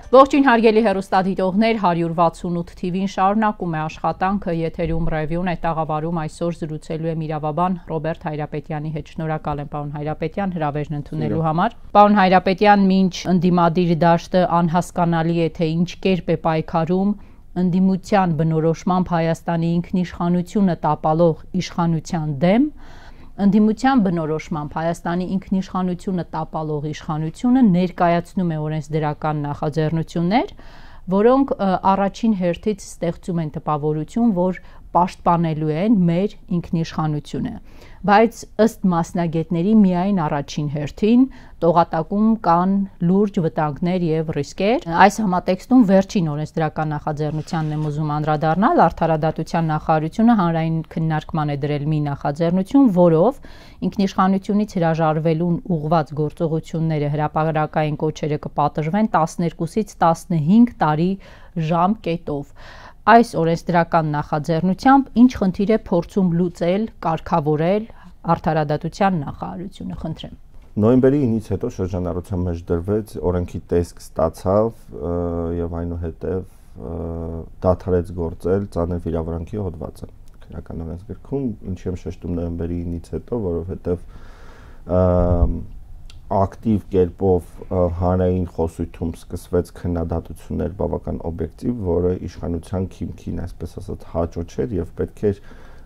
Ողջույն հարգելի հեռուստադիտողներ, 168 TV-ն շարունակում է աշխատանքը, եթերում ռևյուն է տաղավարում, այսօր զրուցելու եմ իրավաբան Ռոբերտ Հայրապետյանի հետ։ Շնորհակալ եմ պարոն Հայրապետյան հրավերն ընդունելու համար։ Պարոն Հայրապետյան, մինչ ընդդիմադիր դաշտը անհասկանալի է, թե ինչ կերպ է պայքարում ընդդիմության բնորոշմամբ Հայաստանի ինքնիշխանությունը տապալող իշխանության դեմ, ընդդիմության բնորոշմամբ Հայաստանի ինքնիշխանությունը տապալող իշխանությունը ներկայացնում է օրենսդրական նախաձեռնություններ, որոնք առաջին հերթից ստեղծում են տպավորություն, որ պաշտպանելու են մեր ինքնիշխանությունը, բայց ըստ մասնագետների միայն առաջին հերթին տողատակում կան լուրջ վտանգներ եւ ռիսկեր։ Այս համատեքստում վերջին օրենսդրական նախաձեռնությանն եմ ուզում անդրադառնալ, Արդարադատության նախարարությունը հանրային քննարկման է դրել մի նախաձեռնություն, որով ինքնիշխանությունից հրաժարվելուն ուղղված գործողությունները հրապարակային կոչերը կպատժվեն 12-ից 15 տարի ժամկետով։ Այս օրենսդրական նախաձեռնությամբ ինչ խնդիր է փորձում լուծել, կարգավորել Արդարադատության նախարարությունը, խնդրեմ։ Նոյեմբերի 9-ից հետո շրջանառության մեջ դրվեց, օրենքի տեսք ստացավ եւ այնուհետեւ դադարեց գործել ծանր վիրավորանքի հոդվածը քրեական օրենսգրքում, ինչի եմ շեշտում նոյեմբերի 9-ից հետո, որովհետեւ ակտիվ կերպով հանրային խոսույթում սկսվեց քննադատություններ բավական օբյեկտիվ, որը իշխանության քիմքին, այսպես ասած, հաճո չէր եւ պետք էր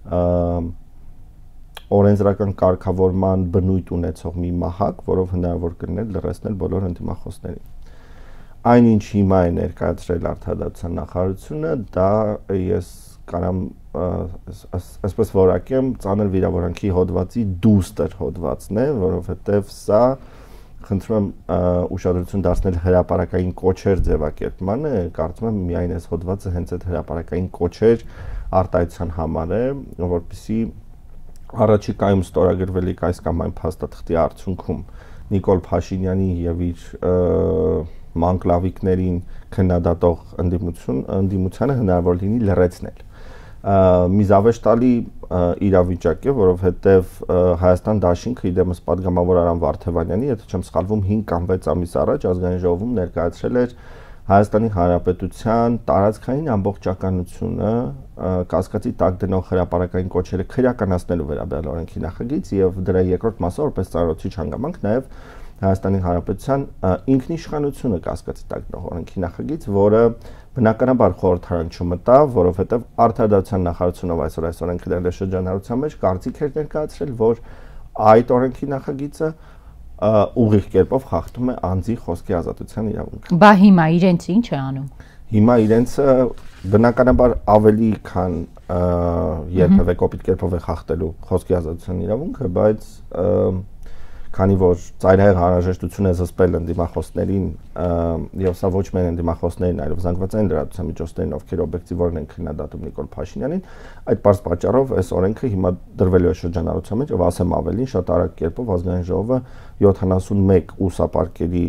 օրենսդրական կարգավորման բնույթ ունեցող մի մահակ, որով հնարավոր կլիներ լրացնել բոլոր ընդդիմախոսներին։ Այնինչ հիմա է ներկայացրել Արդարադատության նախարարությունը, դա ես կարամ այսպես որակեմ ծանր վիրավորանքի հոդվածի դուստր հոդվածն է, որովհետև սա խնդրում եմ ուշադրություն դարձնել հրապարակային կոչեր ձևակերպմանը, կարծում եմ միայն այս հոդվածը հենց այդ հրապարակային կոչեր արտահայտության համար է, որպեսզի առաջիկայում ստորագրվելիք այս կամ այն փաստաթղթի արդյունքում Նիկոլ Փաշինյանի եւ իր մանկլավիկներին քննադատող ընդդիմությանը հնարավոր լինի լրացնել։ Մի զավեշտալի իրավիճակ է, որովհետև Հայաստան դաշինքը իդեմս պատգամավոր Արամ Վարդևանյանի, եթե չեմ սխալվում, 5 կամ 6 ամիս առաջ ազգային ժողովում ներկայացրել էր Հայաստանի Հանրապետության տարածքային ամբողջականությունը կասկածի տակ դնող հրապարակային կոչերը քրեականացնելու վերաբերյալ օրենքի նախագիծ եւ դրա երկրորդ մասը որպես ծառայոցի հանգամանք նաեւ Հայաստանի Հանրապետության ինքնիշխանությունը կասկածի տակ դնող օրենքի նախագիծ, որը բնականաբար խորհրդարան չմտավ, որովհետև Արդարադատության նախարարությունով այսօր այս օրենքը դրել է շրջանառության մեջ, կարծիք էր ներկայացրել, որ այդ օրենքի նախագիծը ուղիղ կերպով խախտում է անձի խոսքի ազատության իրավունքը։ Բա հիմա իրենց ինչ է անում։ Հիմա իրենցը բնականաբար ավելի քան երբևէ կոպիտ կերպով է խախտելու խոսքի ազատության իրավունքը, բայց քանի որ ծայրահեղ անհրաժեշտություն է զսպել ընդդիմախոսներին եւ սա ոչ միայն ընդդիմախոսներին, այլև զանգվածային լրատվության միջոցներին, ովքեր օբյեկտիվորեն են քննադատում Նիկոլ Փաշինյանին, այդ պարզ պատճառով այս օրենքը հիմա դրվելու է շրջանառության մեջ եւ ասեմ ավելին, շատ արագ կերպով ազգային ժողովը 71 ուսապարկերի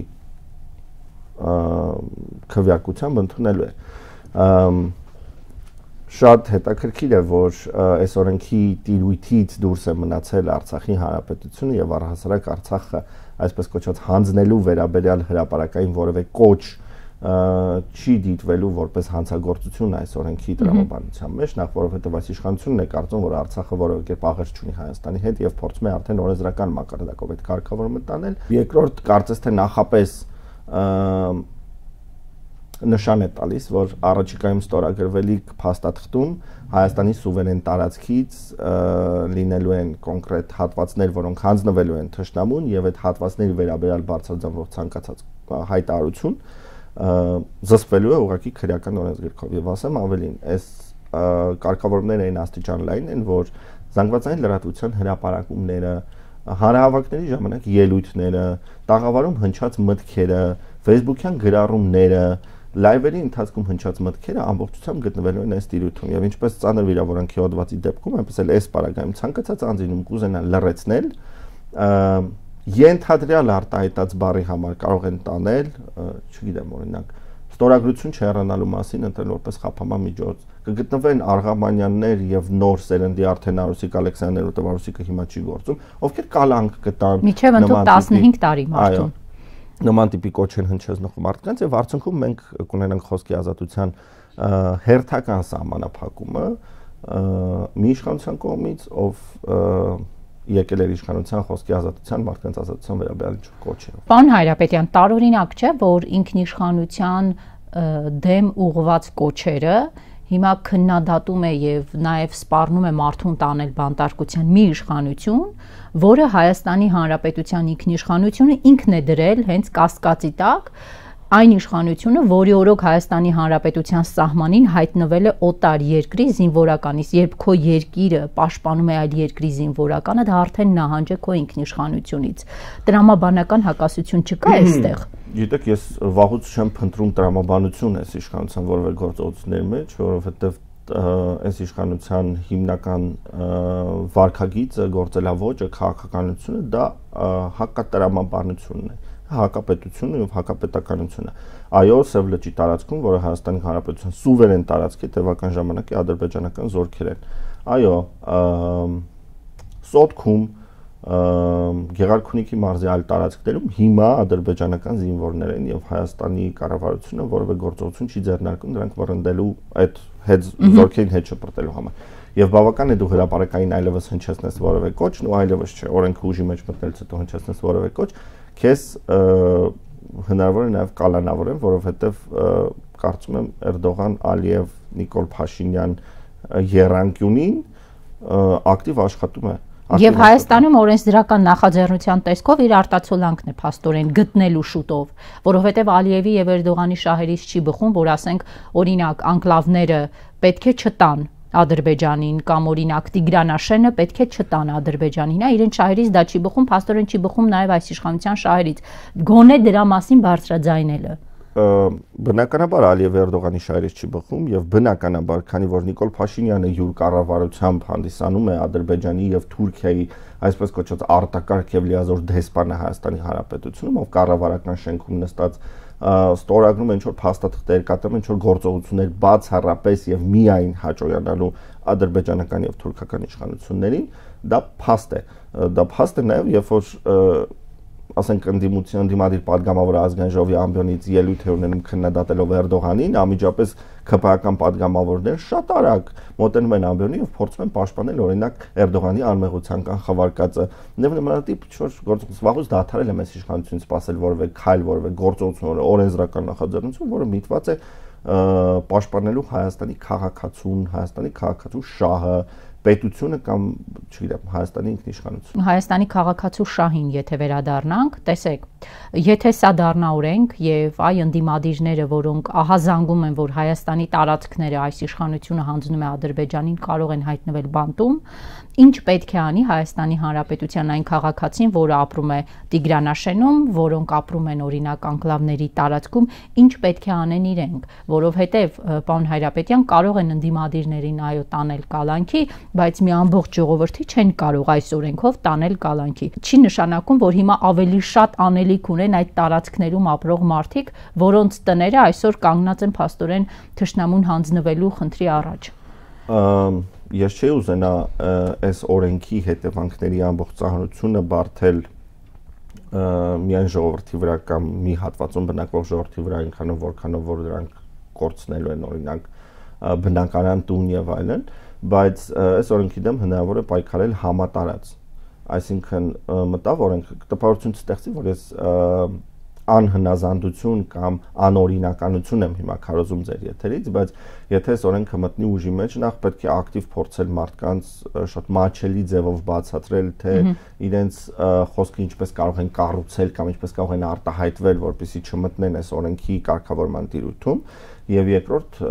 քվեարկությամբ ընդունելու է։ Շատ հետաքրքիր է, որ այս օրենքի տիրույթից դուրս է մնացել Արցախի Հանրապետությունը եւ առհասարակ Արցախը այսպես կոչված հանձնելու վերաբերյալ հրապարակային որևէ կոչ չի դիտվելու որպես հանցագործություն այս օրենքի տրամաբանության մեջ, նախ որովհետեւ այս իշխանությունն է կարծում, որ Արցախը որևէ կերպ աղերս չունի Հայաստանի հետ եւ փորձում է արդեն օրենսդրական մակարդակով այդ կարգավորումը տանել։ Երկրորդ, կարծես թե նախապես նշան է տալիս, որ առաջիկայում ստորագրվելիք փաստաթղթում Հայաստանի սուվերեն տարածքից լինելու են կոնկրետ հատվածներ, որոնք հանձնվելու են թշնամուն եւ այդ հատվածների վերաբերյալ բարձրաձայնվող ցանկացած հայտարարություն զսպվելու է ուղղակի քրեական օրենսգրքով եւ ասեմ ավելին, այս կարգավորումները այն աստիճանային են, որ զանգվածային լրատվության հրապարակումները, հանրահավաքների ժամանակ ելույթները, տաղավարում հնչած մտքերը, Facebook-յան գրառումները, լայվերի ընթացքում հնչած մտքերը ամբողջությամբ գտնվելու են այս տիրույթում եւ ինչպես ծանր վիրավորանքի հոդվածի դեպքում, այնպես էլ այս պարագայում ցանկացած անձին կուզենան լրացնել, ենթադրյալ արտահայտած բառի համար կարող են տանել, չգիտեմ, օրինակ, ստորագրություն չհեռանալու մասին ընտրել որպես խափանման միջոց, կգտնվեն Արգամանյաններ եւ նոր սերնդի արդեն Արուսիկ Ալեքսանդրն ու Արուսիկը հիմա չի գործում, ովքեր կալանք կտան միջև ընդհանուր 15 տարի մարդուն։ նման տիպի կոչեր հնչեցնող մարդկանց եւ արդյունքում մենք կունենանք խոսքի ազատության հերթական սահմանափակումը մի իշխանության կողմից, ով եկել էր իշխանության խոսքի ազատության, մարդկանց ազատության վերաբերյալ կոչերով։ Պարոն Հայրապետյան, տարօրինակ չէ, որ ինքնիշխանության դեմ ուղղված կոչերը հիմա քննադատում է եւ նաեւ սպառնում է մարդուն տանել բանտարկության մի իշխանություն, որը Հայաստանի Հանրապետության ինքնիշխանությունը ինքն է դրել հենց կասկածի տակ, այն իշխանությունը, որի օրոք Հայաստանի Հանրապետության սահմանին հայտնվել է օտար երկրի զինվորականից, երբ քո երկիրը պաշտպանում է այլ երկրի զինվորականը, դա արդեն նահանջ է քո ինքնիշխանությունից։ Տրամաբանական հակասություն չկա այստեղ։ Գիտեք, ես վաղուց չեմ փնտրում տրամաբանություն այս իշխանության որևէ գործողությունների մեջ, որովհետև այս իշխանության հիմնական վարքագիծը, գործելավոճը, քաղաքականությունը դա հակատրամաբանությունն է, հակապետությունը եւ հակապետականությունը։ Այո, Սև լճի տարածքում, որը Հայաստանի Հանրապետության սուվերեն տարածք է, տևական ժամանակի ադրբեջանական զորքեր են։ Այո, Սոտքում, Գեղարքունիքի մարզի այլ տարածքներում հիմա ադրբեջանական զինվորներ են եւ Հայաստանի կառավարությունը որևէ գործողություն չի ձեռնարկում նրանք վռնդելու այդ զորքերին հետ շպրտելու համար։ Եվ բավական է դու հրապարակային այլևս հնչեցնես որևէ կոչ, ու այլևս չէ, օրենքը ուժի մեջ մտնելուց հետո հնչեցնես որևէ կոչ, քեզ հնարավոր է նաեւ կալանավորեն, որովհետեւ կարծում եմ Էրդողան, Ալիև, Նիկոլ Փաշինյան երանգյունին ակտիվ աշխատում է։ Եվ Հայաստանում օրենսդրական նախաձեռնության տեսքով իր արտացոլանքն է փաստորեն գտնելու շուտով, որովհետև Ալիևի եւ Էրդողանի շահերից չի բխում, որ ասենք օրինակ անկլավները պետք է չտան Ադրբեջանին կամ օրինակ Տիգրանաշենը պետք է չտան Ադրբեջանին, իրեն շահերից դա չի բխում, փաստորեն չի բխում նաեւ այս իշխանության շահերից։ Գոնե դրա մասին բարձրաձայնելը։ Բնականաբար Ալիև Էրդողանի շահերից չի բխում եւ բնականաբար, քանի որ Նիկոլ Փաշինյանը յուր կառավարությամբ հանդիսանում է Ադրբեջանի եւ Թուրքիայի այսպես կոչված արտակարգ եւ լիազոր դեսպանը Հայաստանի Հանրապետությունում, ով կառավարական շենքում նստած ստորագրում են ինչ որ փաստաթղթեր, կատարում են ինչ որ գործողություններ բացառապես եւ միայն հաջողանալու ադրբեջանական եւ թուրքական իշխանություններին, դա փաստ է։ Դա փաստ է նաեւ, երբ որ ասենք ընդդիմադիր падգամավոր ազգային ժողովի ամբիոնից ելույթ է ունենում քննադատելով Էրդողանին, անմիջապես ԿՊԱ-ական падգամավորներ շատ արագ մոտենում են ամբիոնին եւ փորձում են պաշտպանել օրինակ Էրդողանի անմեղության կանխավարկածը։ Նմանատիպ ինչ-որ գործողություն վաղուց դադարել է մեծ իշխանությունից սпасել որևէ քայլ, որևէ գործողություն, օրենսդրական նախաձեռնություն, որը միտված է պաշտպանելու Հայաստանի քաղաքացուն, Հայաստանի քաղաքացու շահը, պետությունը կամ, չգիտեմ, Հայաստանի ինքնիշխանությունը։ Հայաստանի քաղաքացու շահին եթե վերադառնանք, տեսեք, եթե սա դառնա օրենք եւ այ ընդդիմադիրները, որոնք ահազանգում են, որ Հայաստանի տարածքները այս իշխանությունը հանձնում է Ադրբեջանին, կարող են հայտնվել բանտում, ինչ պետք է անի Հայաստանի Հանրապետության այն քաղաքացին, որը ապրում է Տիգրանաշենում, որոնք ապրում են օրինակ անկլավների տարածքում, ինչ պետք է անեն իրենք, որովհետեւ պարոն Հայրապետյան կարող են ընդդիմադիրներին այո տանել կալանքի, բայց մի ամբողջ ժողովրդի չեն կարող այս օրենքով տանել կալանքի։ Չի նշանակում, որ հիմա ավելի շատ անելիք ունեն այդ տարածքներում ապրող մարդիկ, որոնց տները այսօր կանգնած են փաստորեն թշնամուն հանձնվելու խնդրի առաջ։ Ես չէի ուզենա այս օրենքի հետևանքների ամբողջ ծանրությունը բարթել միայն ժողովրդի վրա կամ մի հատվածում բնակվող ժողովրդի վրա, այնքանով որքանով որ դրանք կորցնելու են օրինակ բնականան տուն եւ այլն, բայց այս օրենքի դեմ հնարավոր է պայքարել համատարած, այսինքն մտավ օրենքը տպավորություն ստեղծի, որ ես անհնազանդություն կամ անօրինականություն եմ հիմա քարոզում ձեր եթերից, բայց եթե այս օրենքը մտնի ուժի մեջ, նախ պետք է ակտիվ փորձել մարդկանց շատ մաչելի ձևով բացատրել, թե իրենց խոսքը ինչպես կարող են կառուցել կամ ինչպես կարող են արտահայտվել, որպեսզի չմտնեն այս օրենքի կարգավորման տիրույթում, եւ երկրորդ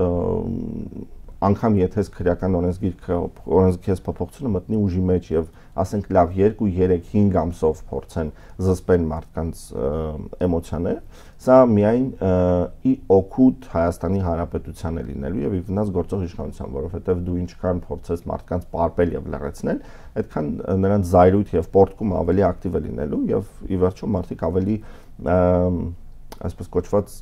անգամ եթե քրեական օրենսգիրքը փոփոխությունը մտնի ուժի մեջ եւ ասենք լավ 2, 3, 5 ամսով փորձեն զսպեն մարդկանց էմոցիաները, սա միայն ի օգուտ Հայաստանի Հանրապետության է լինելու եւ ի վնաս գործող իշխանության, որովհետեւ դու ինչքան փորձես մարդկանց պարպել եւ լրացնել, այդքան նրանց զայրույթ եւ պորտկում ավելի ակտիվ է լինելու եւ ի վերջո մարդիկ ավելի այսպես կոչված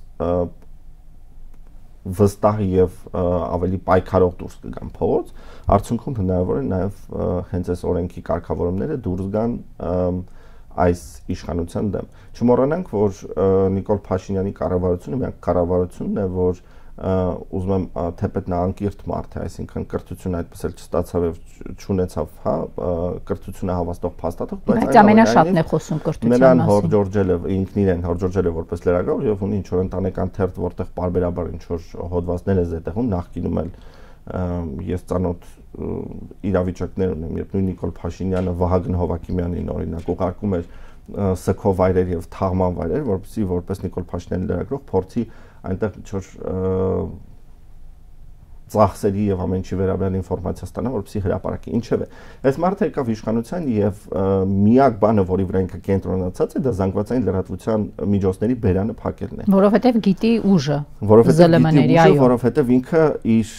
վստահ եւ ավելի պայքարող դուրս կգան փողոց, արդյունքում հնարավոր է նաեւ հենց այս օրենքի կարգավորումները դուրս գան այս իշխանության դեմ։ Չմոռանանք, որ Նիկոլ Փաշինյանի կառավարությունը միակ կառավարությունն է, որ ուզում եմ թեպետ նա անկիրթ մարդ է, այսինքն կրթություն այդպես էլ չստացավ եւ չունեցավ, հա, կրթությունը հավաստող փաստաթուղթ, բայց ամենաշատն է խոսում կրթության մասին։ Նրան մասին։ հորդորջել է ինքն իրեն հորդորջել է որպես լրագրող եւ ունի ինչ որ ընտանեկան թերթ, որտեղ բարբերաբար ինչ որ հոդվածներ է զետեղում, նախկինում էլ ես ծանոթ իրավիճակներ ունեմ, երբ նույն Նիկոլ Փաշինյանը Վահագն Հովակիմյանին օրինակ ուղարկում էր սքո վայրեր եւ թաղման վայրեր, որպեսզի որպես Նիկոլ Փաշինյանի լրագրող փորձի այնտեղ ինչ-որ ծախսերի եւ ամեն ինչի վերաբերյալ ինֆորմացիա ստանա, որպեսզի հրապարակի։ Ինչևէ, այս մարդը եկավ իշխանության եւ միակ բանը, որի վրա ինքը կենտրոնացած է, դա զանգվածային լրատվության միջոցների բերանը փակելն է։ Որովհետեւ գիտի ուժը, ԶԼՄ-ների, այո, որովհետեւ ինքը իր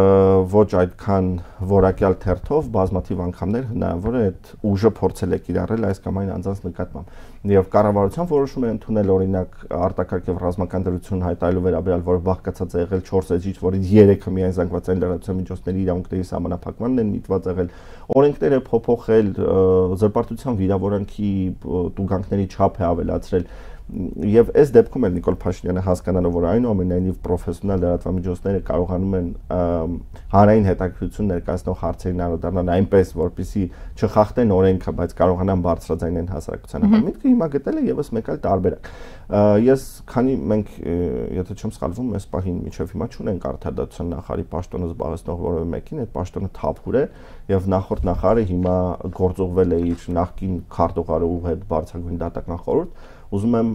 ոչ այդքան որակյալ թերթով բազմաթիվ անգամներ հնարավոր է այդ ուժը փորձել է կիրառել այս կամ այն անձանց նկատմամբ։ Եվ կառավարության որոշում է ընդունել օրինակ արտակարգ եւ ռազմական դրություն հայտարարելու վերաբերյալ, որը բաղկացած է եղել 4 էջից, որից 3-ը միայն զանգվածային լրատվության միջոցների իրավունքների սահմանափակմանն են միտված եղել, օրենքները փոփոխել, զրպարտության վիրավորանքի տուգանքների չափ է ավելացրել։ Եվ այս դեպքում էլ Նիկոլ Փաշինյանը հասկանալով, որ այնուամենայնիվ պրոֆեսիոնալ լրատվամիջոցները կարողանում են հանրային հետաքրքրություն ներկայացնող հարցերին անդրադառնալ այնպես, որպեսզի չխախտեն օրենքը, բայց կարողանան բարձրաձայնել հասարակությանը։ Միտքը հիմա գտել է եւս մեկ այլ տարբերակ։ Ես քանի մենք, եթե չեմ սխալվում, այս պահին միջև հիմա չունենք արդարադատության նախարարի պաշտոնը զբաղեցնող որևէ մեկին, այդ պաշտոնը թափուր է եւ նախորդ նախարարը հիմա գործողվել է իր նախկին քարտուղարու հետ բարձրագույն դատական խորհուրդ։ Ուզում եմ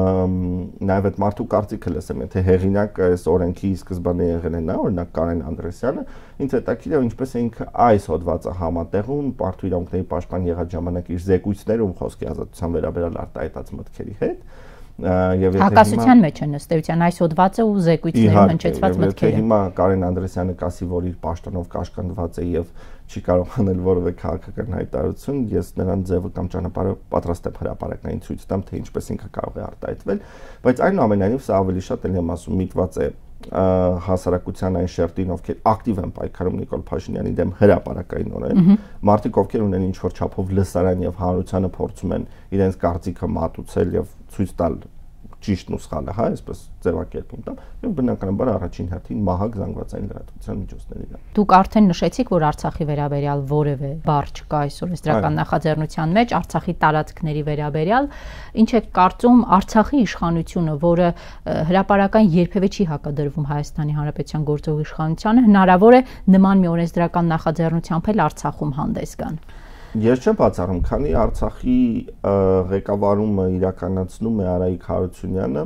նաև այդ մարդու կարծիքը լսեմ, եթե հեղինակ այս օրենքի սկզբանե եղել է նա, օրինակ Կարեն Անդրեսյանը, ինձ հետաքրքիր է ինչպես է ինքը այս հոդվածը համատեղում Պարտու իրավունքների պաշտպան եղած ժամանակ իր զեկույցներում խոսքի ազատության վերաբերյալ արտահայտած մտքերի հետ։ Հակասության մեջ են ըստ էության այս հոդվածը ու զեկույցներում հնչեցված մտքերը։ Հիմա Կարեն Անդրեսյանը կասի, որ իր պաշտոնով կաշկանդված է եւ չի կարող անել որևէ քաղաքական հայտարարություն, ես նրան ձևը կամ ճանապարհը պատրաստ եմ հրապարակային ցույց տամ, թե ինչպես ինքը կարող է արտահայտվել, բայց այնուամենայնիվ սա ավելի շատ եմ ասում միտված է հասարակության այն շերտին, ովքեր ակտիվ են պայքարում Նիկոլ Փաշինյանի դեմ հրապարակայինորեն, մարդիկ ովքեր ունեն ինչ-որ չափով լսարան եւ հանրությանը փորձում են իրենց կարծիքը մատուցել եւ ցույց տալ ճիշտն ու սխալը, հա, այսպես ձևակերպում տամ, եւ բնականաբար առաջին հերթին մահակ զանգվածային լրատվության միջոցների։ Դուք արդեն նշեցիք, որ Արցախի վերաբերյալ որևէ բառ չկա այսօր այս դրական նախաձեռնության մեջ, Արցախի տարածքների վերաբերյալ, ինչ է կարծում Արցախի իշխանությունը, որը հրապարակային երբևէ չի հակադրվում Հայաստանի Հանրապետության գործող իշխանությանը, հնարավոր է նման մի օրենսդրական նախաձեռնությամբ էլ Արցախում հանդես գան։ Ես չեմ բացառում, քանի Արցախի ղեկավարումը իրականացնում է Արայիկ Հարությունյանը,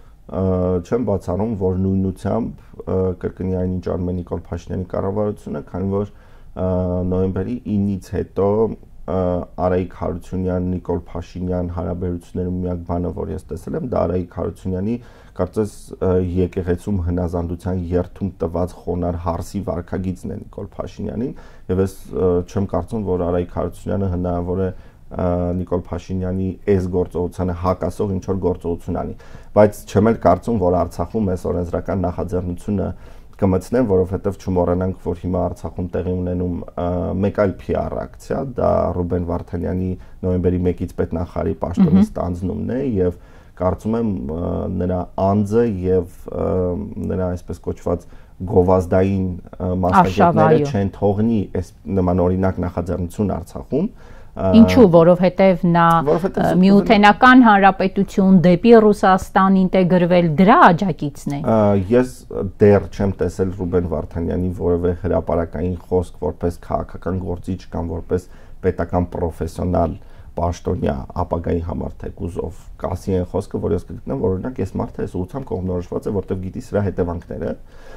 չեմ բացառում, որ նույնությամբ կրկնի այն ինչ անում է Նիկոլ Փաշինյանի կառավարությունը, քանի որ նոյեմբերի 9-ից հետո Արայիկ Հարությունյան, Նիկոլ Փաշինյան հարաբերություններում միակ բանը, որ ես տեսել եմ, դա Արայիկ Հարությունյանի կարծես եկեղեցում հնազանդության երթում տված խոնար հարսի վարքագիծն է Նիկոլ Փաշինյանին, եւ ես չեմ կարծում, որ Արայիկ Հարությունյանը հնարավոր է Նիկոլ Փաշինյանի այս գործողությանը հակասող ինչ որ գործողություն անի, բայց չեմ էլ կարծում, որ Արցախում այս օրենսդրական նախաձեռնությունը կմտցնեմ, որովհետև չմոռանանք, որ հիմա Արցախում տեղի ունենում մեկ այլ PR ակցիա, դա Ռուբեն Վարդանյանի նոյեմբերի 1-ից պետնախարարի պաշտոնի ստանձնումն է եւ կարծում եմ նրա անձը եւ նրա այսպես կոչված գովազդային մասնագետները չեն թողնի այս նման օրինակ նախաձեռնություն Արցախում։ Ինչու, որովհետև նա միութենական հանրապետություն դեպի Ռուսաստան ինտեգրվել դրա աջակիցն է։ Ես դեռ չեմ տեսել Ռուբեն Վարդանյանի որևէ հրապարակային խոսք որպես քաղաքական գործիչ կամ որպես պետական պրոֆեսիոնալ պաշտոնյա ապագայի համար թեկուզով կասի այն խոսքը, որ ես կգտնեմ, որ օրինակ այս մարդը այս ուղղությամբ կողմնորոշված է, որտեղ գիտի սրա հետևանքները,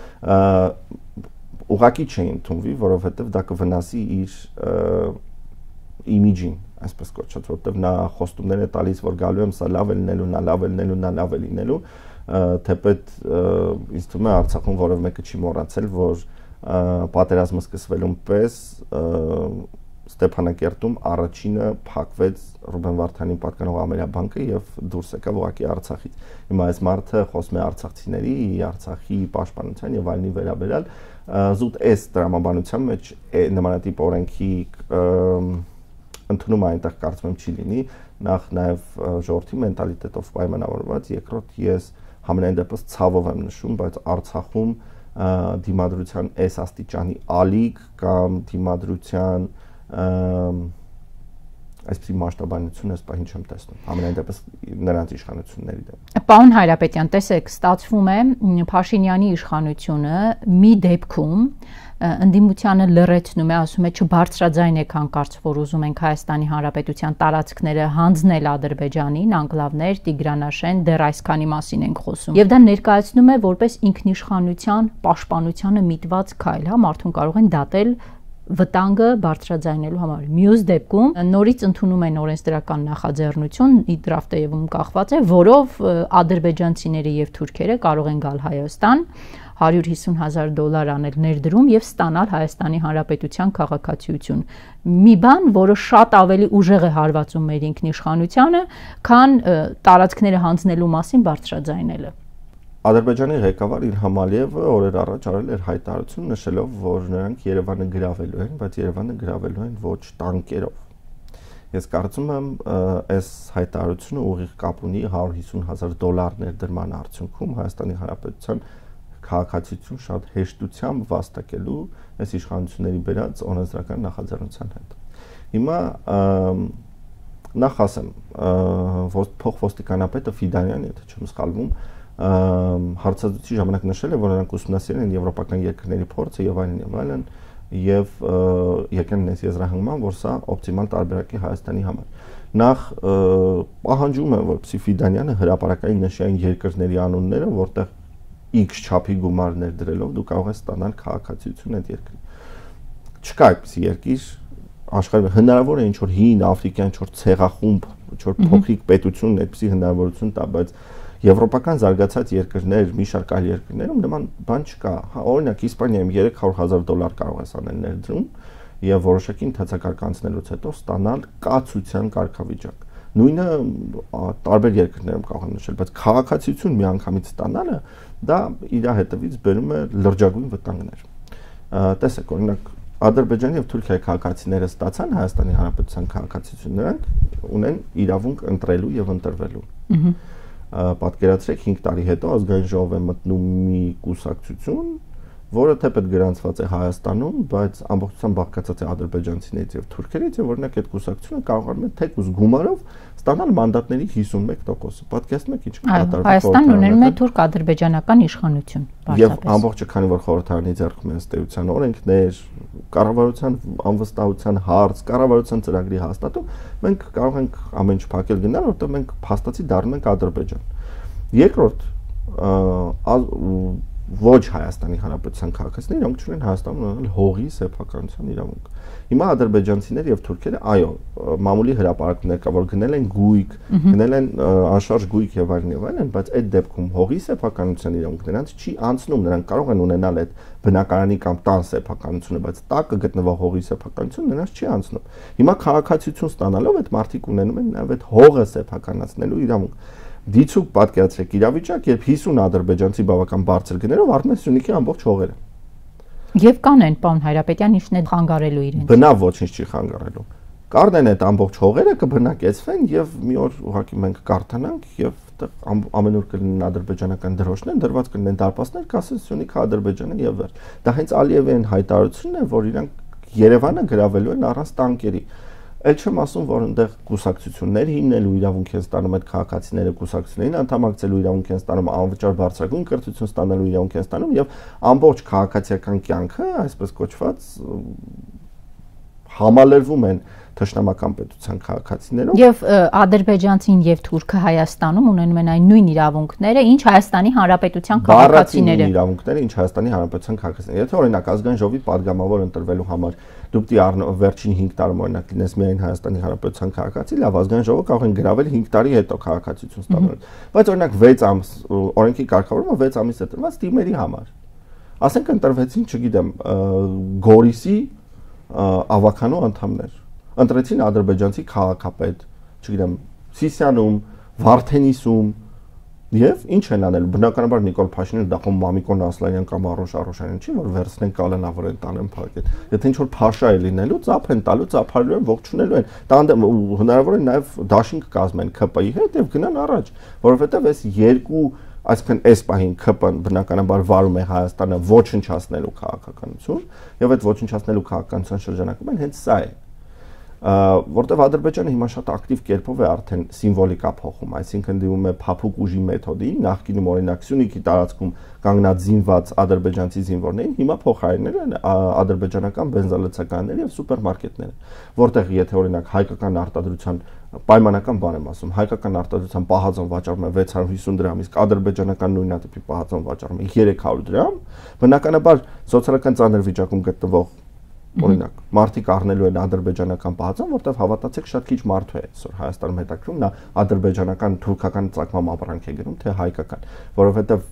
ուղղակի չի ընդունվի, որովհետև դա կվնասի իր իմիջին, այսպես կոչած, որտեղ նա խոստումներ է տալիս, որ գալու եմ սա լավ է լինելու, նա լավ է լինելու, նա լավ է լինելու, թեպետ ինձ թվում է Արցախում որևէ մեկը չի մոռացել, որ պատերազմը սկսվելուն պես Ստեփանակերտում առաջինը փակվեց Ռուբեն Վարդանյանին պատկանող ամերաբանկը եւ դուրս եկավ ուղղակի Արցախից։ Հիմա այս մարդը խոսում է արցախցիների, Արցախի պաշտպանության եւ այլնի վերաբերյալ, զուտ այս տրամաբանության մեջ նմանատիպ օրենքի ընդունում այնտեղ կարծում եմ չի լինի, նախ նաև ժողովրդի մենտալիտետով պայմանավորված, երկրորդ ես համենայն դեպս ցավով եմ նշում, բայց Արցախում դիմադրության այս աստիճանի ալիք կամ դիմադրության այսպիսի մասշտաբանություն այս պահին չեմ տեսնում, ամենայն դեպս նրանց իշխանությունների դեմ։ Պարոն Հայրապետյան, տեսեք, ստացվում է Փաշինյանի իշխանությունը մի դեպքում ընդդիմությանը լրացնում է, ասում է չբարձրաձայնեք հանկարծ, որ ուզում ենք Հայաստանի Հանրապետության տարածքները հանձնել Ադրբեջանին, անկլավներ, Տիգրանաշեն, դեռ այսքանի մասին ենք խոսում։ Եվ դա ներկայացնում է որպես ինքնիշխանության պաշտպանությանը միտված քայլ, հա, մարդուն կարող են դատել վտանգը բարձրաձայնելու համար։ Մյուս դեպքում նորից ընդունում են օրենսդրական նախաձեռնություն, դրաֆտում կախված է, որով ադրբեջանցիները եւ թուրքերը կարող են գալ Հայաստան, $150,000 անել ներդրում եւ ստանալ Հայաստանի Հանրապետության քաղաքացիություն։ Մի բան, որը շատ ավելի ուժեղ է հարվածում մեր ինքնիշխանությանը, քան տարածքները հանձնելու մասին բարձրաձայնելը։ Ադրբեջանի ղեկավար Իլհամ Ալիևը օրեր առաջ արել էր հայտարարություն նշելով, որ նրանք Երևանը գրավելու են, բայց Երևանը գրավելու են ոչ տանկերով։ Ես կարծում եմ, այս հայտարարությունը ուղիղ կապ ունի $150,000 ներդրման արդյունքում Հայաստանի Հանրապետության քաղաքացիություն շատ հեշտությամբ վաստակելու այս իշխանությունների բերած օրենսդրական նախաձեռնության հետ։ Հիմա նախ ասեմ, փոխոստիկանապետը Ֆիդանյան, եթե չեմ սխալվում, հարցազրույցի ժամանակ նշել է, որ նրանք ուսումնասիրել են եվրոպական երկրների փորձը եւ այլն եւ եկան այս եզրահանգման, որ սա օպտիմալ տարբերակ է Հայաստանի համար։ Նախ պահանջում եմ, որպեսզի Ֆիդանյանը հրապարակային նշի այն երկրների անունները, որտեղ X չափի գումարներ դրելով դու կարող ես ստանալ քաղաքացիություն այդ երկրի։ Չկա այդպիսի երկիր աշխարհում, հնարավոր է ինչ որ հին աֆրիկյան ինչ որ ցեղախումբ, ինչ որ փոքրիկ պետություն այդպիսի հնարավորություն տա, բայց եվրոպական զարգացած երկրներ, մի շարք այլ երկրներում նման բան չկա։ Օրինակ Իսպանիայում $300,000 կարող ես անել ներդրում եւ որոշակի ընդհանցակարգ անցնելուց հետո ստանալ կացության կարգավիճակ։ Նույնը տարբեր երկրներում կարող եմ նշել, բայց քաղաքացիություն միանգամից ստանալը դա իր հետևից բերում է լրջագույն վտանգներ։ Տեսեք, օրինակ Ադրբեջանի եւ Թուրքիայի քաղաքացիները ստացան Հայաստանի Հանրապետության քաղաքացիություն, նրանք ունեն իրավունք ընտրելու եւ ընտրվելու։ Պատկերացրեք 5 տարի հետո ազգային ժողով է մտնում մի կուսակցություն, որը թեպետ գրանցված է Հայաստանում, բայց ամբողջությամբ բաղկացած է ադրբեջանցիներից եւ թուրքերից, եւ օրինակ այդ կուսակցությունը կարողանում է թեկուզ գումարով ստանալ մանդատների 51%-ը։ Պատկերացնում եք ինչ կատարվում է։ Հայաստանն ունենում է թուրք-ադրբեջանական իշխանություն, եւ ամբողջը քանի որ խորհրդարանի ձեռքում են ըստեյության օրենքներ, կառավարության անվստահության հարց, կառավարության ծրագրի հաստատում, մենք կարող ենք ամեն ինչ փակել գնալ, որտեղ մենք փաստացի դառնում ենք Ադրբեջան։ Երկրորդ, ոչ Հայաստանի Հանրապետության քաղաքացիներ իրավունք չունեն Հայաստանում ունենալ հողի սեփականության իրավունք։ Հիմա ադրբեջանցիները եւ թուրքերը, այո, մամուլի հրապարակումներ կա, որ գնել են գույք, գնել են անշարժ գույք եւ այլն, բայց այդ դեպքում հողի սեփականության իրավունք նրանց չի անցնում, նրանք կարող են ունենալ այդ բնակարանի կամ տան սեփականությունը, բայց տակը գտնվող հողի սեփականությունը նրանց չի անցնում։ Հիմա քաղաքացիություն ստանալով այդ մարդիկ ունենում են նաեւ այդ հողը սեփականացնելու իրավունք։ Դիցուկ պատկերացրեք իրավիճակ, երբ 50 ադրբեջանցի բավական բարձր գներով առնում են Սյունիքի ամբողջ հողերը։ Եվ կանեն, պարոն Հայրապետյան, ինչն է խանգարելու իրենց։ Բնավ ոչինչ չի խանգարելու։ Կառնեն այդ ամբողջ հողերը, կբնակեցվեն եւ մի օր ուղղակի մենք կարթանանք եւ ամենուր կլինեն ադրբեջանական դրոշներ, դրված կլինեն դարպասներ, կասեն Սյունիքը Ադրբեջանը եւ վերջ։ Դա հենց Ալիևի այն հայտարարությունն է, որ իրանք Երևանը գրավելու են առանց տանկերի։ Էլ չեմ ասում, որ այնտեղ կուսակցություններ հիմնելու իրավունք են ստանում այդ քաղաքացիները, կուսակցություններին անդամակցելու իրավունք են ստանում, անվճար բարձրագույն կրթություն ստանալու իրավունք են ստանում եւ ամբողջ քաղաքացիական կյանքը, այսպես կոչված, համալրվում են թշնամական պետության քաղաքացիներով։ Եվ ադրբեջանցին եւ թուրքը Հայաստանում ունենում են այն նույն իրավունքները, ինչ Հայաստանի Հանրապետության քաղաքացիները։ Իրավունքները, ինչ Հայաստանի Հանրապետության քաղաքացիները։ Եթե օրինակ ազգային ժողովի падգամավոր ընտրվելու համար դու պիտի վերջին 5 տարում օրինակ լինես միայն Հայաստանի Հանրապետության քաղաքացի, լավ, ազգային ժողովը կարող են գրավել 5 տարի հետո քաղաքացիություն ստանալ։ Բայց օրինակ 6 ամս օրենքի կարգավորումը 6 ամիս է տրված թիմերի համար։ Ասենք ընտրվեցին, չգիտեմ, Գորիսի ավականու անդամներ։ Ընտրեցին ադրբեջանցի քաղաքապետ, չգիտեմ, Սիսիանում, Վարդենիսում, Եվ ինչ են անել, բնականաբար Նիկոլ Փաշինյանը դա խոմ Մամիկոն Ասլանյան կամ Արոշ Արոշյանյան չի, որ վերցնեն կալանավորեն տանեն փակեն։ Եթե ինչ որ փաշա է լինելու, ծափ են տալու, ծափարելու են, ողջունելու են։ Տանդեմ հնարավոր է նաև դաշինք կազմեն ԿՊ-ի հետ եւ գնան առաջ, որովհետեւ այս երկու, այսինքն այս պահին ԿՊ-ն բնականաբար վարում է Հայաստանը ոչնչացնելու քաղաքականություն, եւ այդ ոչնչացնելու քաղաքականության շրջանակում հենց սա է։ Որտեվ Ադրբեջանը հիմա շատ ակտիվ կերպով է արդեն սիմվոլիկա փոխում, այսինքն դիմում է փափուկ ուժի մեթոդի, նախկինում օրինակ Սյունիքի տարածքում կանգնած զինված ադրբեջանցի զինվորներին, հիմա փոխարինել են ադրբեջանական բենզալցականները եւ սուպերմարկետները, որտեղ եթե օրինակ հայկական արտադրության պայմանական բան եմ ասում, հայկական արտադրության պահածոն վաճառում է 650 դրամ, իսկ ադրբեջանական նույնատիպի պահածոն վաճառում է 300 դրամ, բնականաբար սոցիալական ծանր վիճակում գտնվող օրինակ մարդիկ առնելու են ադրբեջանական պահածոն, որտեղ հավատացեք շատ քիչ մարդու է այսօր Հայաստանում հետաքրում, նա ադրբեջանական թուրքական ծագման ապրանք է գնում, թե հայկական, որովհետև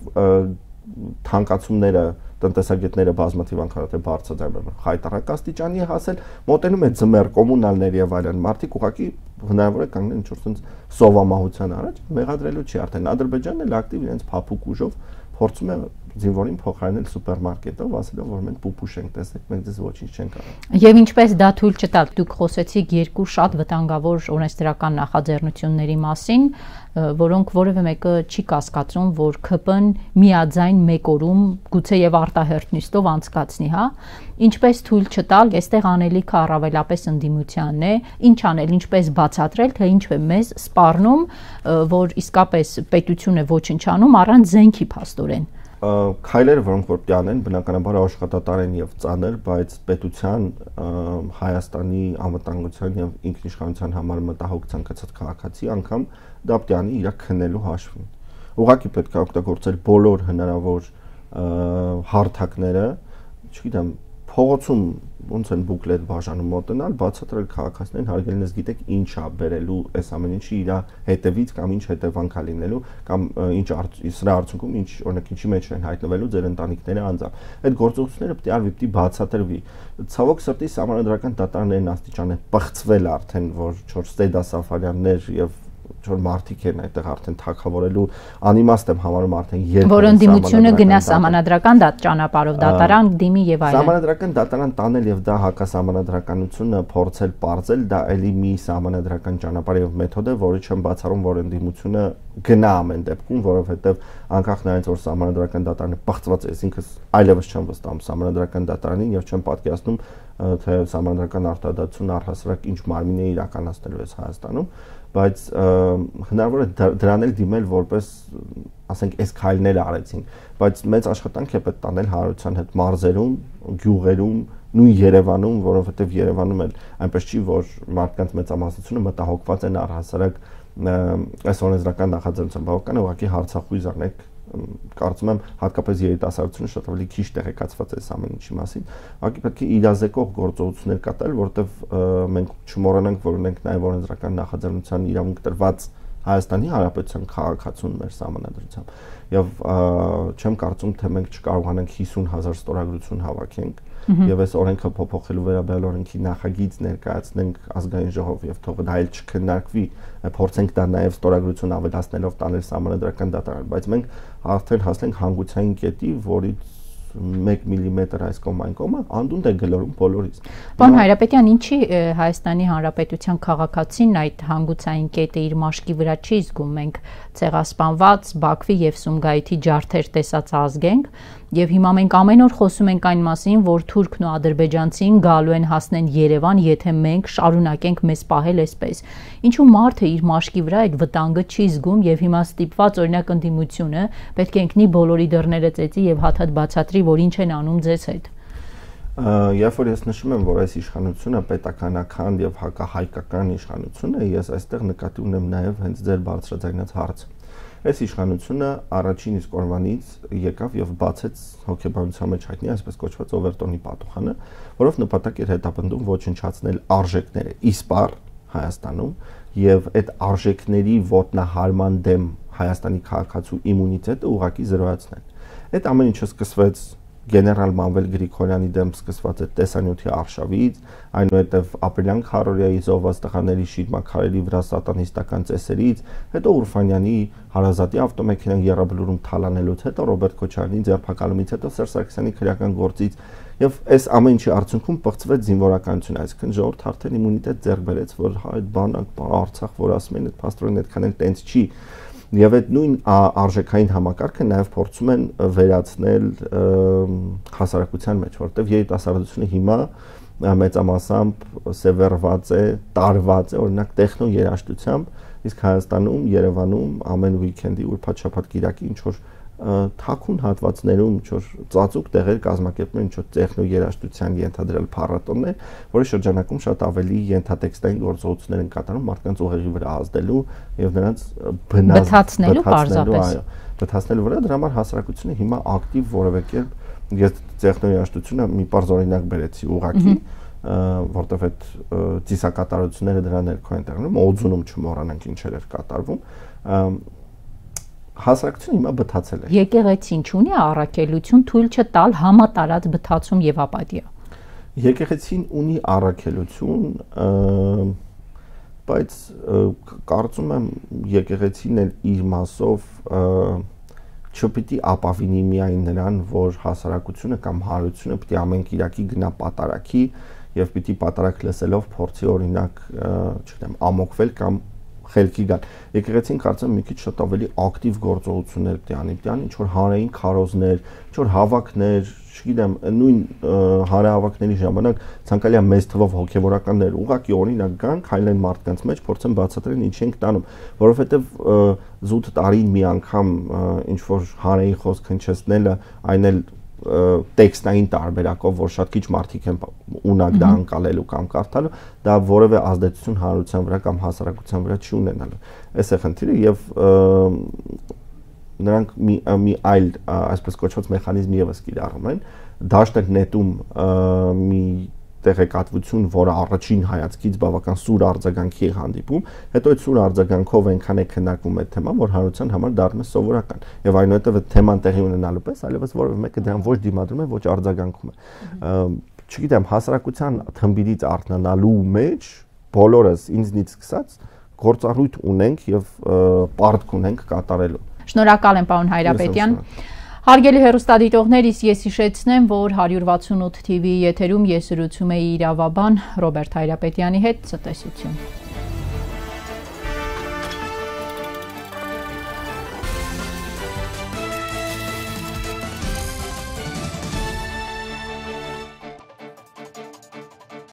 թանկացումները տնտեսագետները բազմաթիվ անգամ թե բարձրացել խայտարակ աստիճանի է հասել, մոտենում է ձմեռ կոմունալներ եւ այլն, մարդիկ ուղղակի հնարավոր է կանգնեն ինչ-որ sense սովամահության առաջ, մեղադրելու չի արդեն Ադրբեջանն էլ ակտիվ իրենց փափուկ ուժով փորձում է զինվորին փոխարինել սուպերմարկետով, ասելով որ մենք պուպուշ ենք, տեսեք, մենք դες ոչինչ չենք կարող։ Եվ ինչպես դա թույլ չտալ, դուք խոսեցիք երկու շատ վտանգավոր օրենսդրական նախաձեռնությունների մասին, որոնք որևէ մեկը չի կասկածում, որ ԿՊ-ն միաձայն մեկ օրում գուցե եւ արտահերթ նիստով անցկացնի, հա։ Ինչպես թույլ չտալ, այստեղ անելիքը առավելապես ընդդիմությանն է, ինչ անել, ինչպես բացատրել, թե ինչ է մեզ սպառնում, որ իսկապես պետությունը ոչնչանում առանց զենքի փաստորեն։ Քայլերը, որոնք որ պետք է անեն, բնականաբար աշխատատար են եւ ծանր, բայց պետության Հայաստանի անվտանգության եւ ինքնիշխանության համար մտահոգ ցանկացած քաղաքացի անգամ դա պետք է անի իր քննելու հաշվին։ Ուղղակի պետք է օգտագործել բոլոր հնարավոր հարթակները, չգիտեմ, փողոցում ոնց են բուկլետ բաժանում մոտենալ, բացատրել քաղաքացիներին, հարգելինս գիտեք ինչ է բերելու այս ամեն ինչի իր հետևից կամ ինչ հետևանք է լինելու կամ ինչ սրա արդյունքում ինչ օրինակ ինչի մեջ են հայտնվելու ձեր ընտանիքները անձամբ։ Այդ գործողությունները պետք է արվի, պետք է բացատրվի։ Ցավոք սրտի համանդրական դատարաններն աստիճան են բղծվել արդեն, որ 4 Ստեդա Սաֆարյաններ եւ որ մարդիկ են այդտեղ արդեն թակավորելու անիմաստ եմ համարում արդեն երբ որ ընդդիմությունը գնա համանդրական ճանապարհով դատարան դիմի եւ այլն համանդրական դատարան տանել եւ դա հակասահմանադրականությունը փորձել պարզել դա էլի մի համանդրական ճանապարհ եւ մեթոդ է որը չեմ բացառում որ ընդդիմությունը գնա ամեն դեպքում որովհետեւ անկախ նրանից որ համանդրական դատարանը բղծված է ինքս այլևս չեմ վստահում համանդրական դատարանին եւ չեմ պատկերացնում թե համանդրական արտադատություն առհասարակ ինչ մարմին է իրականացնելու է Հայաստանում բայց հնարավոր է դրան էլ դիմել որպես ասենք այս քայլները արեցին բայց մեծ աշխատանք է պետք տանել հարության հետ մարզերում գյուղերում նույն Երևանում որովհետև Երևանում էլ այնպես չի որ մարդկանց մեծամասնությունը մտահոգված են առհասարակ այս օրենսդրական նախաձեռնության բավական ուղղակի հարցախույզ անեք կարծում եմ հատկապես երիտասարդությունը շատ ավելի քիչ տեղեկացված է այս ամեն ինչի մասին ուղղակի պետք է իրազեկող գործողություններ կատարել որովհետև մենք չմոռանանք որ ունենք նաև օրենսդրական նախաձեռնության իրավունք տրված Հայաստանի Հանրապետության քաղաքացուն մեր սահմանադրությամբ եւ չեմ կարծում թե մենք չկարողանանք 50,000 ստորագրություն հավաքենք եւ այս օրենքը փոփոխելու վերաբերյալ օրենքի նախագիծ ներկայացնենք ազգային ժողով եւ թող դա այլ չքննարկվի փորձենք դա նաեւ ստորագրություն ավելացնելով տանել սահմանադրական դատարան բայց մենք արդեն հասնենք հանգուցային կետի որից 1 միլիմետր այս կողմ այն կողմը անդունդ է գլորում բոլորից։ Պարոն Հայրապետյան, ինչի Հայաստանի Հանրապետության քաղաքացին այդ հանգուցային կետը իր մաշկի վրա չի զգում։ Մենք ցեղասպանված Բաքվի եւ Սումգայիթի ջարդեր տեսած ազգ ենք եւ հիմա մենք ամեն օր խոսում ենք այն մասին, որ թուրքն ու ադրբեջանցին գալու են հասնեն Երևան, եթե մենք շարունակենք մեզ պահել այսպես։ Ինչու մարդը իր մաշկի վրա այդ վտանգը չի զգում եւ հիմա ստիպված օրինակ ընդդիմությունը պետք է ընկնի բոլորի դռները ծեծի եւ հաթաթ բացատրի, որ ինչ են անում ձեզ հետ։ Երբ որ ես նշում եմ, որ այս իշխանությունը պետականական եւ հակահայկական իշխանություն է, ես այստեղ նկատի ունեմ նաեւ հենց ձեր բարձրաձայնած հարցը։ Այս իշխանությունը առաջին իսկ օրվանից եկավ եւ բացեց հոգեբանության մեջ հայտնի այսպես կոչված Օվերտոնի պատուխանը, որով նպատակ էր հետապնդում ոչնչացնել արժեքները իսպար Հայաստանում եւ այդ արժեքների ոտնահարման դեմ Հայաստանի քաղաքացու իմունիտետը ուղղակի զրոյացնել։ Այդ ամեն ինչը սկսվեց գեներալ Մանվել Գրիգորյանի դեմ սկսված այդ տեսանյութի արշավից, այնուհետև ապրիլյան քարորիայի զոհված տղաների շիրմաքարերի վրա սատանիստական ծեսերից, հետո Ուրֆանյանի հարազատի ավտոմեքենան Եռաբլուրում թալանելուց հետո Ռոբերտ Քոչարյանի ձերբակալումից հետո Սերժ Սարգսյանի քրեական գործից եւ այս ամեն ինչի արդյունքում պղծվեց զինվորականությունը, այսինքն ժողովուրդը արդեն իմունիտետ ձեռք բերեց, որ այդ բանը Արցախ, որ ասում են, այդ փաստորեն այդքան էլ տենց չի։ Եվ այդ նույն արժեքային համակարգը նաև փորձում են վերացնել հասարակության մեջ, որտեղ երիտասարդությունը հիմա մեծամասամբ սևեռված է, տարված է, օրինակ տեխնո երաժշտությամբ, իսկ Հայաստանում, Երևանում ամեն վիկենդի ուրբաթ-շաբաթ կիրակի ինչ որ թաքուն հատվածներում ինչ-որ ծածուկ տեղեր կազմակերպում են ինչ-որ տեխնո երաժշտության ենթադրյալ փառատոններ, որի շրջանակում շատ ավելի ենթատեքստային գործողություններ են կատարում մարդկանց ուղեղի վրա ազդելու եւ նրանց բթացնելու պարզապես բթացնելու վրա, դրա համար հասարակությունը հիմա ակտիվ որևէ կերպ ես տեխնո երաժշտությունը մի պարզ օրինակ բերեցի ուղղակի որտեվ այդ ծիսակատարությունները դրա ներքո են տեղնում, օձունում չմոռանանք ինչեր էր կատարվում հասարակությունը հիմա բթացել է։ Եկեղեցին չունի առաքելություն թույլ չտալ համատարած բթացում եւ ապատիա։ Եկեղեցին ունի առաքելություն, բայց կարծում եմ եկեղեցին էլ իր մասով չպիտի ապավինի միայն նրան, որ հասարակությունը կամ հարությունը պիտի ամեն կիրակի գնա պատարակի եւ պիտի պատարակ լսելով փորձի օրինակ, չգիտեմ, ամոկվել կամ խելքի գալ։ Եկեղեցին կարծեմ մի քիչ շատ ավելի ակտիվ գործողություններ պիտի անի, ինչ որ հանրային քարոզներ, ինչ որ հավաքներ, չգիտեմ, նույն հանրահավաքների ժամանակ ցանկալի է մեծ թվով հոգեվորականներ ուղղակի օրինակ գան, քայլեն մարդկանց մեջ, փորձեն բացատրեն ինչ ենք տանում, որովհետև զուտ տարին մի անգամ ինչ որ հանրային խոսք հնչեցնելը, այն էլ տեքստային տարբերակով, որ շատ քիչ մարդիկ են ունակ դա անցալելու կամ կարդալու, դա որևէ ազդեցություն հանրության վրա կամ հասարակության վրա չի ունենալու։ Այս է խնդիրը եւ նրանք մի այլ այսպես կոչված մեխանիզմ եւս կիրառում են, դաշտեր նետում մի տեղեկատվություն, որը առաջին հայացքից բավական սուր արձագանքի է հանդիպում, հետո այդ սուր արձագանքով այնքան է քննարկվում այդ թեման, որ հանրության համար դառնում է սովորական։ Եվ այնուհետև այդ թեման տեղի ունենալու պես այլևս որևէ մեկը դրան ոչ դիմադրում է, ոչ արձագանքում է։ Չգիտեմ, հասարակության թմբիրից արթնանալու մեջ բոլորս ինձնից սկսած գործառույթ ունենք եւ պարտք ունենք կատարելու։ Շնորհակալ եմ, պարոն Հայրապետյան։ Հարգելի հեռուստադիտողներ, ես հիշեցնեմ, որ 168 TV եթերում ես զրուցում էի իրավաբան Ռոբերտ Հայրապետյանի հետ։ Ցտեսություն։